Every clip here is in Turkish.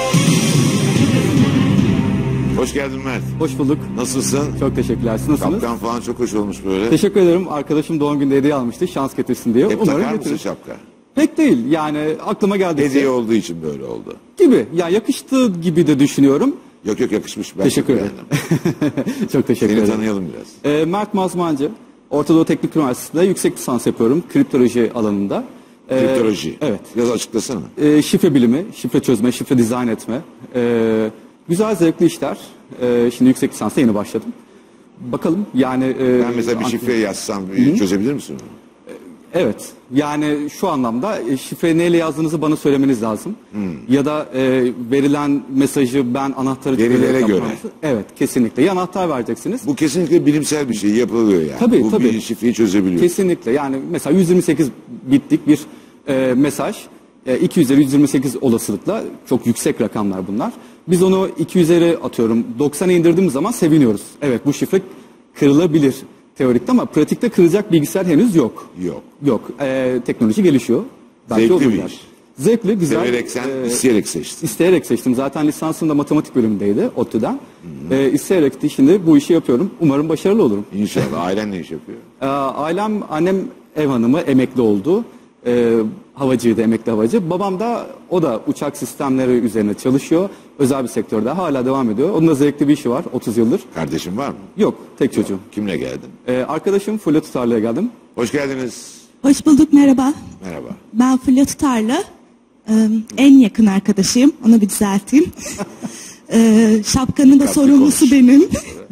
Hoş geldin Mert. Hoş bulduk. Nasılsın? Çok teşekkürler. Siz nasılsınız? Şapkan falan çok hoş olmuş böyle. Teşekkür ederim. Arkadaşım doğum günde hediye almıştı. Şans getirsin diye. Hep Umarım takar mısın getirir. şapka? Pek değil. Yani aklıma geldi. Hediye olduğu için böyle oldu. Gibi. Yani yakıştığı gibi de düşünüyorum. Yok yakışmış. Ben Teşekkür çok ederim. beğendim. Çok teşekkür Seni ederim. tanıyalım biraz. Mert Mazmancı. Orta Doğu Teknik Üniversitesi'nde yüksek lisans yapıyorum. Kriptoloji alanında. Kriptoloji. Evet. Biraz açıklasana. Şifre bilimi, şifre çözme, şifre dizayn etme. Güzel zevkli işler. Şimdi yüksek lisansa yeni başladım. Bakalım yani... Ben mesela bir şifre yazsam çözebilir misin? Evet. Yani şu anlamda şifreyi neyle yazdığınızı bana söylemeniz lazım. Ya da verilen mesajı ben anahtarı... Verilere göre. Evet, kesinlikle. Ya anahtar vereceksiniz. Bu kesinlikle bilimsel bir şey yapılıyor yani. Tabii, Bu tabii. bir şifreyi çözebiliyor. Kesinlikle. Yani mesela 128 bitlik bir mesaj. 2 üzeri 128 olasılıkla çok yüksek rakamlar bunlar. Biz onu 2 üzeri atıyorum 90'a indirdiğimiz zaman seviniyoruz. Evet bu şifre kırılabilir teorikte ama pratikte kırılacak bilgisayar henüz yok. Yok. Yok. Teknoloji gelişiyor. Belki Zevkli olur bir yani. iş. Zevkli, güzel. Severek sen isteyerek seçtin. İsteyerek seçtim. Zaten lisansım da matematik bölümündeydi ODTÜ'den. İsteyerek de şimdi bu işi yapıyorum. Umarım başarılı olurum. İnşallah. Ailen ne iş yapıyor? Ailem, annem ev hanımı, emekli oldu. Havacıydı, emekli havacı. Babam da, o da uçak sistemleri üzerine çalışıyor. Özel bir sektörde hala devam ediyor. Onun da zevkli bir işi var 30 yıldır. Kardeşin var mı? Yok, tek çocuğum. Kimle geldin? Arkadaşım Fulya Tutarlı'ya geldim. Hoş geldiniz. Hoş bulduk, merhaba. Merhaba. Ben Fulya Tutarlı. En yakın arkadaşıyım. Onu bir düzelteyim. Şapkanın da Dikkatli sorumlusu konuş. benim.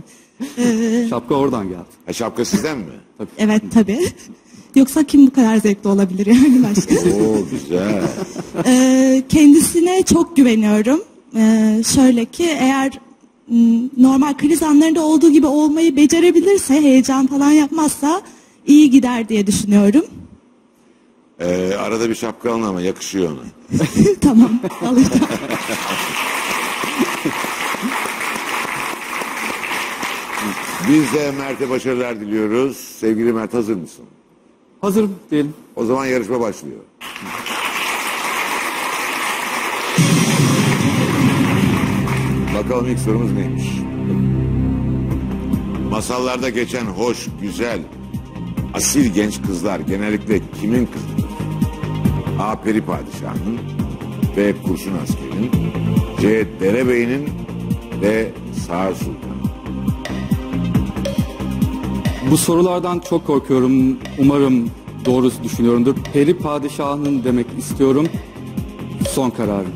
Şapka oradan geldi. Ha, şapka sizden mi? Evet, tabii. Yoksa kim bu kadar zevkli olabilir yani başka? Oo güzel. Kendisine çok güveniyorum. Şöyle ki eğer normal kriz anlarında olduğu gibi olmayı becerebilirse, heyecan falan yapmazsa iyi gider diye düşünüyorum. Arada bir şapka alın ama yakışıyor ona. Tamam, alacağım. Biz de Mert'e başarılar diliyoruz. Sevgili Mert hazır mısın? Hazırım diyelim. O zaman yarışma başlıyor. Bakalım ilk sorumuz neymiş? Masallarda geçen hoş, güzel, asil genç kızlar genellikle kimin kızıdır? A. Peri Padişah'ın, B. Kurşun Asker'in, C. Derebey'in, D. Sağır Sultan. Bu sorulardan çok korkuyorum. Umarım doğru düşünüyorumdur. Peri Padişahı'nın demek istiyorum. Son kararım.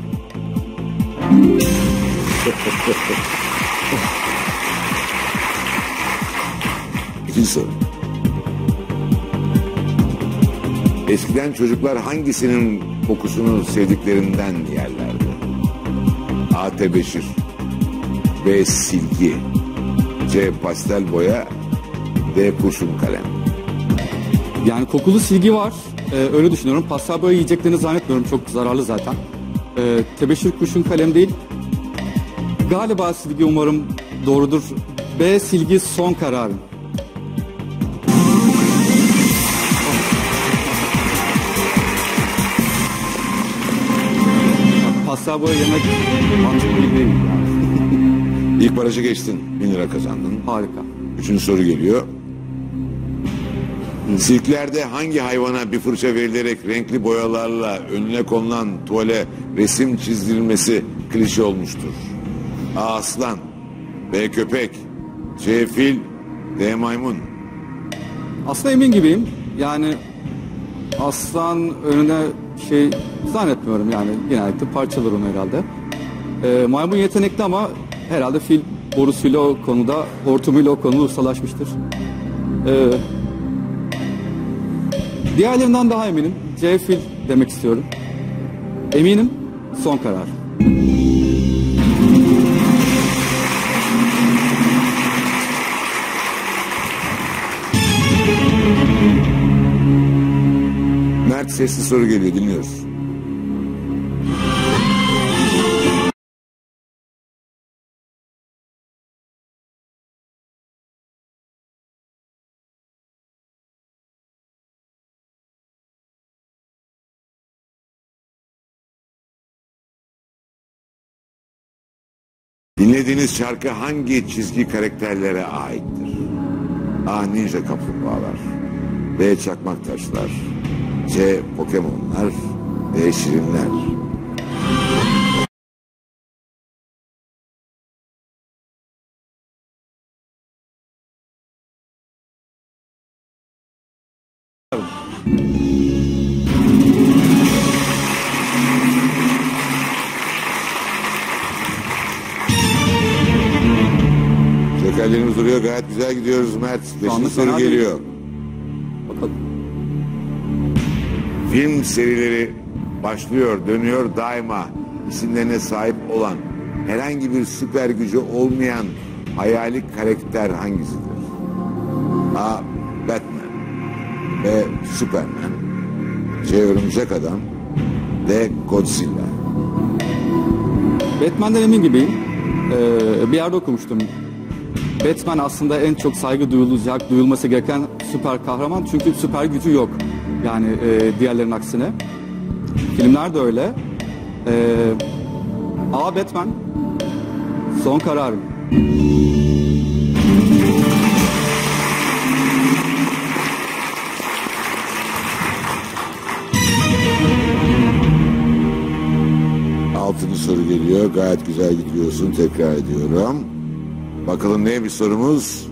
İkinci soru. Eskiden çocuklar hangisinin kokusunu sevdiklerinden yerlerdi? A. Tebeşir, B. Silgi, C. Pastel boya, D. Kurşun kalem. Yani kokulu silgi var. Öyle düşünüyorum. Pastel boya yiyeceklerini zannetmiyorum. Çok zararlı zaten. Tebeşir kurşun kalem değil. Galiba silgi, umarım doğrudur. B. Silgi son kararım. Pastel boya yemek mantıklı değil. Yani. İlk barajı geçtin. 1000 lira kazandın. Harika. Üçüncü soru geliyor. Sirklerde hangi hayvana bir fırça verilerek renkli boyalarla önüne konulan tuvale resim çizdirilmesi klişe olmuştur? A. Aslan, B. Köpek, C. Fil, D. Maymun. Aslında emin gibiyim. Yani aslan önüne şey zannetmiyorum yani. Genellikle parçalar onu herhalde. Maymun yetenekli ama herhalde fil borusuyla o konuda, hortumuyla o konuda ustalaşmıştır. Diğerlerinden daha eminim. C. Fil demek istiyorum. Eminim. Son karar. Mert sesli soru geliyor, dinliyoruz. Dinlediğiniz şarkı hangi çizgi karakterlere aittir? A. Ninja kaplumbağalar, B. Çakmak taşlar, C. Pokemonlar, D. Şirinler. Jokerlerimiz duruyor, gayet güzel gidiyoruz Mert. Beşinci soru fena değil. geliyor. Bakalım. Film serileri başlıyor, dönüyor daima. İsimlerine sahip olan, herhangi bir süper gücü olmayan hayali karakter hangisidir? A. Batman, B. Superman, C. Örümcek Adam, D. Godzilla. Batman'den emin gibiyim. Bir yerde okumuştum. Batman aslında en çok saygı duyulacak, duyulması gereken süper kahraman. Çünkü süper gücü yok. Yani diğerlerinin aksine. Filmler de öyle. A. Batman. Son kararım. Altıncı soru geliyor. Gayet güzel gidiyorsun. Tekrar ediyorum. Bakalım neymiş sorumuz?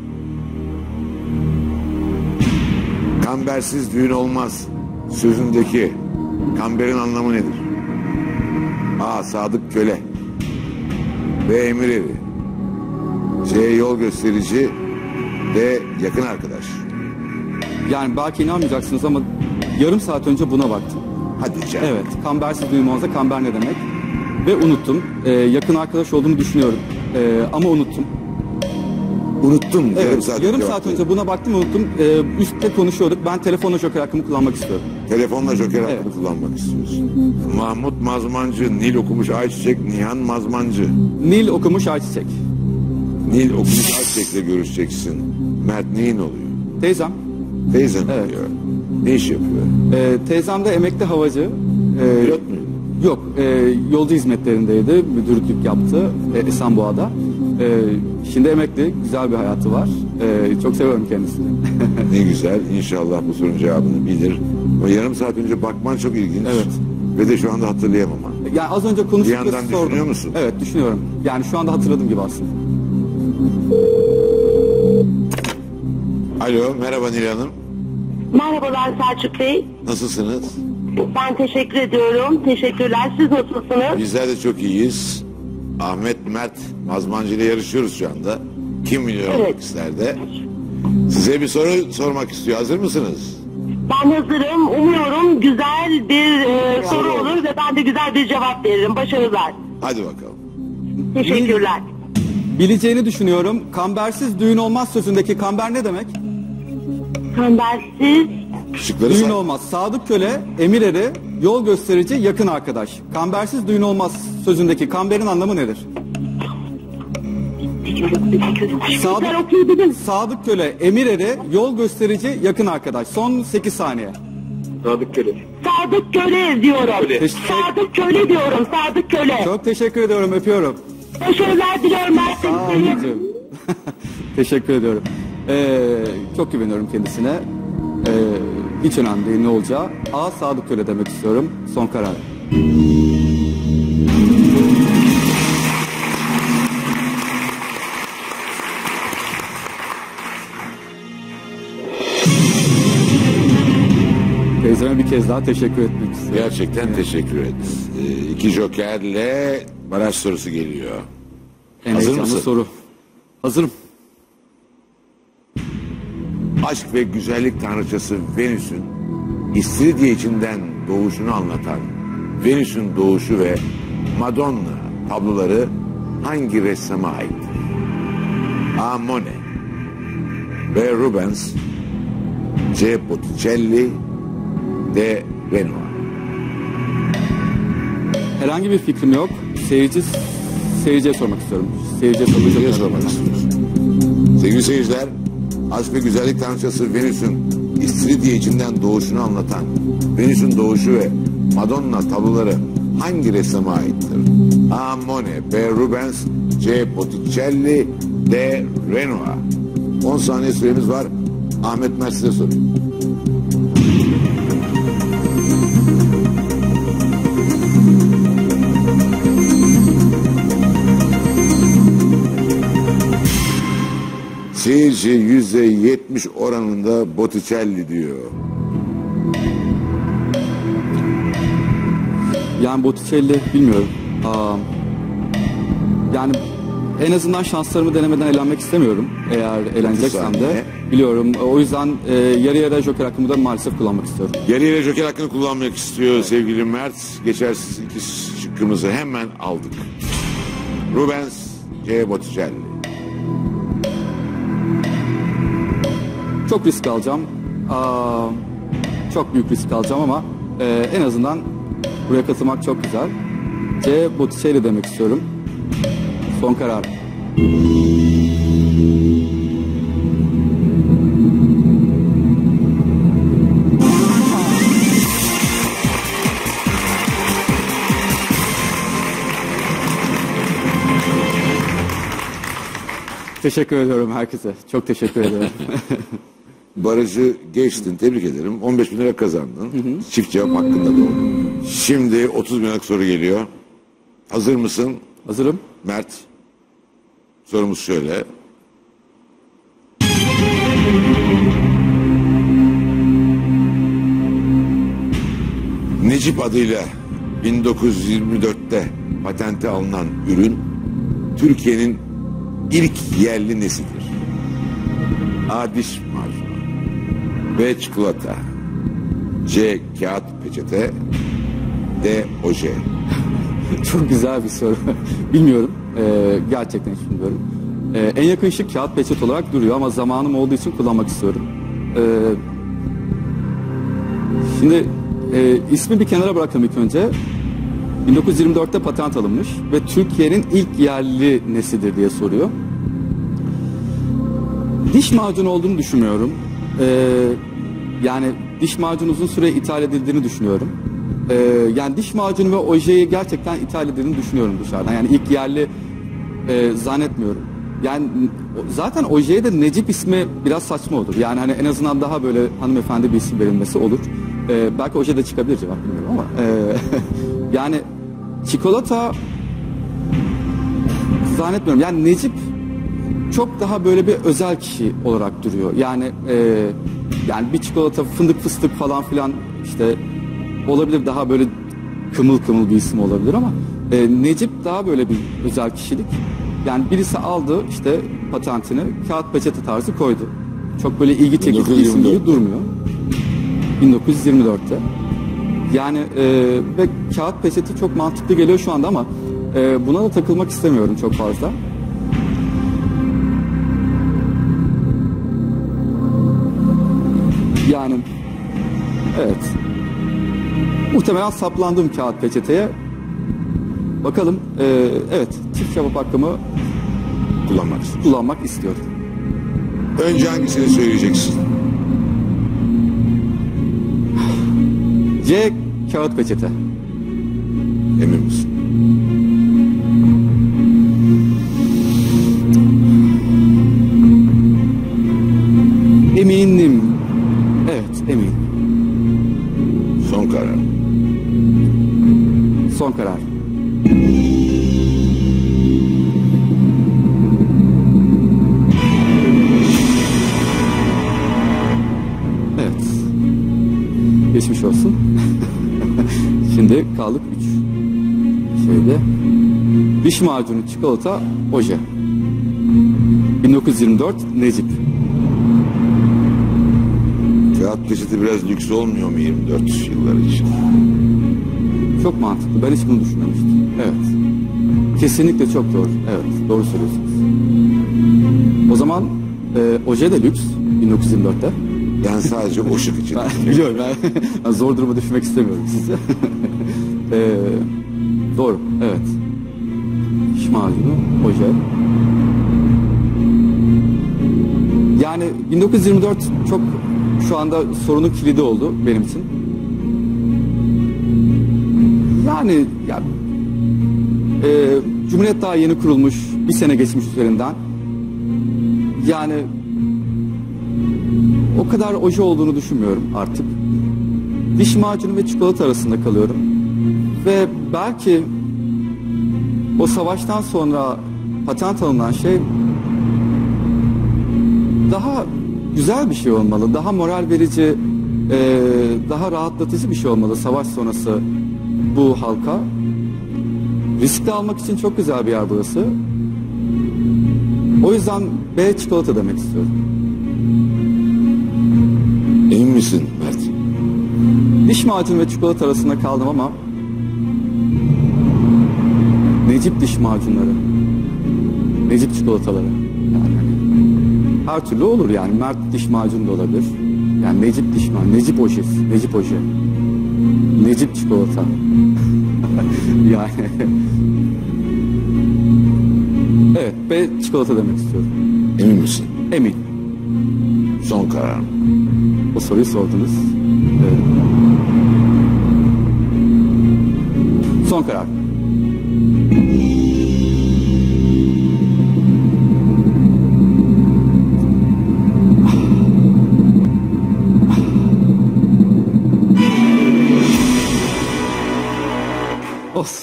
Kambersiz düğün olmaz sözündeki kamberin anlamı nedir? A. Sadık köle, B. Emir eri, C. Yol gösterici, D. Yakın arkadaş. Yani belki inanmayacaksınız ama yarım saat önce buna baktım. Hadi canım. Evet, kambersiz düğün olmazsa kamber ne demek? Ve unuttum. Yakın arkadaş olduğumu düşünüyorum. Ama unuttum. Unuttum. Evet, yarım saat önce buna baktım, unuttum. Üstte konuşuyorduk. Ben telefonla joker hakkımı kullanmak istiyorum. Telefonla joker hakkını Evet. kullanmak istiyorsun. Mahmut Mazmancı, Nil okumuş Ayçiçek, Nihan Mazmancı. Nil okumuş Ayçiçek. Nil okumuş Ayçiçek'le görüşeceksin. Mert neyin oluyor? Teyzem. Teyzen Evet. oluyor. Ne iş yapıyor? Teyzem de emekli havacı. Pilot mu? Yok, yolcu hizmetlerindeydi. Müdürlük yaptı Esenboğa'da. Şimdi emekli, güzel bir hayatı var. Çok seviyorum kendisini. Ne güzel. İnşallah bu sorunun cevabını bilir. Ama yarım saat önce bakman çok ilginç. Evet. Ve de şu anda hatırlayamam. Yani az önce Bir konuştuk yandan ve sordum. düşünüyor musun? Evet, düşünüyorum. Yani şu anda hatırladığım gibi aslında. Alo, merhaba Nil Hanım. Merhabalar Selçuk Bey. Nasılsınız? Ben teşekkür ediyorum. Teşekkürler. Siz nasılsınız? Bizler de çok iyiyiz. Ahmet Mert Mazmancı ile yarışıyoruz şu anda. Kim milyon Evet. olmak ister de. Size bir soru sormak istiyor. Hazır mısınız? Ben hazırım. Umuyorum güzel bir soru olur ve ben de güzel bir cevap veririm. Başarılar. Hadi bakalım. Teşekkürler. Bileceğini düşünüyorum. Kambersiz düğün olmaz sözündeki kamber ne demek? Kambersiz. Şıkları Düğün say. olmaz. Sadık köle, emir eri, yol gösterici, yakın arkadaş. Kambersiz düğün olmaz sözündeki kamberin anlamı nedir? Tekrar okuyabilirim. Sadık köle, emir eri, yol gösterici, yakın arkadaş. Son 8 saniye. Sadık köle diyorum. Sadık köle diyorum. Sadık köle. Çok teşekkür ediyorum, öpüyorum. Başarılar diliyorum. Ben Sağ olun seni canım. Teşekkür ediyorum. Çok güveniyorum kendisine. Hiç önemli değil ne olacağı. A. Sadık köle demek istiyorum. Son karar. Teyzeme bir kez daha teşekkür etmek istiyorum. Gerçekten teşekkür ederim. İki jokerle baraj sorusu geliyor. En Hazır heyecanlı mısın? soru. Hazırım. Aşk ve güzellik tanrıçası Venüs'ün İstiridye içinden doğuşunu anlatan Venüs'ün doğuşu ve Madonna tabloları hangi ressama aittir? A. Monet, B. Rubens, C. Botticelli, D. Renoir. Herhangi bir fikrim yok. Seyirciye sormak istiyorum. Seyirciye Seyirciye sormak sormak istiyorum. istiyoruz. Sevgili seyirciler, aşk ve güzellik tanrıçası Venüs'ün İstiridye içinden doğuşunu anlatan Venüs'ün doğuşu ve Madonna tabloları hangi ressama aittir? A. Monet, B. Rubens, C. Botticelli, D. Renoir. 10 saniye süremiz var. Ahmet Mert size sorayım. Seyirci %70 oranında Botticelli diyor. Yani Botticelli bilmiyorum. Yani en azından şanslarımı denemeden eğlenmek istemiyorum. Eğer eğleneceksem de biliyorum. O yüzden yarı yarıya joker hakkımı da maalesef kullanmak istiyorum. Yarı yarıya joker hakkını kullanmak istiyor sevgili Mert. Geçersiz iki şıkkımızı hemen aldık. Rubens, C. Botticelli. Çok risk alacağım. Çok büyük risk alacağım ama en azından buraya katılmak çok güzel. C. Botticelli demek istiyorum. Son karar. Teşekkür ediyorum herkese. Çok teşekkür ederim. Barajı geçtin. Tebrik ederim. 15 bin lira kazandın. Çift cevap hakkında doğru. Şimdi 30 bin liralık soru geliyor. Hazır mısın? Hazırım. Mert. Sorumuz şöyle. Necip adıyla 1924'te patente alınan ürün Türkiye'nin ilk yerli nesidir? A. Diş macunu, B. Çikolata, C. Kağıt peçete, D. Oje. Çok güzel bir soru. Bilmiyorum. Gerçekten hiç bilmiyorum. En yakın şık kağıt peçete olarak duruyor ama zamanım olduğu için kullanmak istiyorum. Şimdi ismi bir kenara bırakalım ilk önce. 1924'te patent alınmış ve Türkiye'nin ilk yerli nesidir diye soruyor. Diş macunu olduğunu düşünmüyorum. Yani diş macunu uzun süre ithal edildiğini düşünüyorum. Yani diş macunu ve ojeyi gerçekten ithal edildiğini düşünüyorum dışarıdan. Yani ilk yerli zannetmiyorum. Yani zaten ojeye de Necip ismi biraz saçma olur. Yani hani en azından daha böyle hanımefendi bir isim verilmesi olur. Belki oje de çıkabilir cevap bilmiyorum ama. Yani çikolata zannetmiyorum. Yani Necip çok daha böyle bir özel kişi olarak duruyor. Yani bir çikolata fındık fıstık falan filan işte olabilir, daha böyle kımıl kımıl bir isim olabilir ama Necip daha böyle bir özel kişilik. Yani birisi aldı işte patentini, kağıt peçete tarzı koydu. Çok böyle ilgi çekici bir isim gibi durmuyor. 1924'te. Yani ve kağıt peçete çok mantıklı geliyor şu anda ama buna da takılmak istemiyorum çok fazla. Yani evet. Muhtemelen saplandım kağıt peçeteye. Bakalım. Evet. Çift cevap hakkımı kullanmak istiyorum. Önce hangisini söyleyeceksin? C. Kağıt peçete. Emin misin? Eminim. Evet, eminim. Son karar. Son karar. Evet. Geçmiş olsun. Şimdi kaldık 3 şeyde. Diş macunu, çikolata, oje. 1924 Necip. Kağıt peçete biraz lüks olmuyor mu 24 yıllar için? Çok mantıklı. Ben hiç bunu düşünmemiştim. Evet. Kesinlikle çok doğru. Evet. Doğru söylüyorsunuz. O zaman oje de lüks 1924'te. Ben sadece o şık için. Biliyorum. Ben zor duruma düşmek istemiyorum size. Doğru. Evet. Diş macunu, oje. Yani 1924 çok şu anda sorunun kilidi oldu benim için. Yani Cumhuriyet daha yeni kurulmuş, bir sene geçmiş üzerinden. Yani o kadar oje olduğunu düşünmüyorum artık. Diş macunu ve çikolata arasında kalıyorum. Ve belki o savaştan sonra patent alınan şey daha güzel bir şey olmalı, daha moral verici, daha rahatlatıcı bir şey olmalı savaş sonrası bu halka. Riskli almak için çok güzel bir yer burası. O yüzden B çikolata demek istiyorum. Emin misin Mert? Diş macunu ve çikolata arasında kaldım ama Necip diş macunları, Necip çikolataları. Yani her türlü olur yani. Mert diş macunu da olabilir. Yani Necip diş macunu, Necip ojesi, Necip oje, Necip çikolata. Yani evet, B çikolata demek istiyorum. Emin misin? Emin. Son karar. O soruyu sordunuz. Evet. Son karar. Olsun.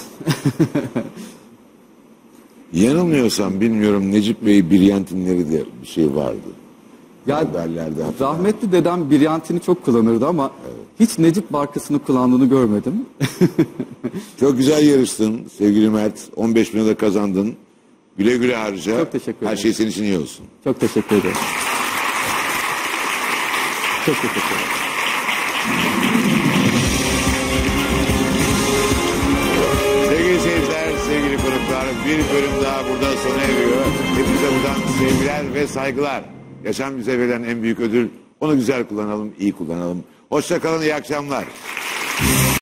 Yanılmıyorsam bilmiyorum, Necip Bey Biryantinleri de bir şey vardı. Ya, Haberlerde hatırlıyorum. rahmetli dedem Biryantini çok kullanırdı ama hiç Necip markasını kullandığını görmedim. Çok güzel yarıştın sevgili Mert. 15 bin lira kazandın. Güle güle harca. Çok teşekkür ederim. Her şey senin için iyi olsun. Çok teşekkür ederim. Çok teşekkür ederim. Sevgili seyirciler, sevgili konuklar, bir bölüm daha burada sona eriyor. Hepinize buradan sevgiler ve saygılar. Yaşam bize verilen en büyük ödül. Onu güzel kullanalım, iyi kullanalım. Hoşça kalın, iyi akşamlar.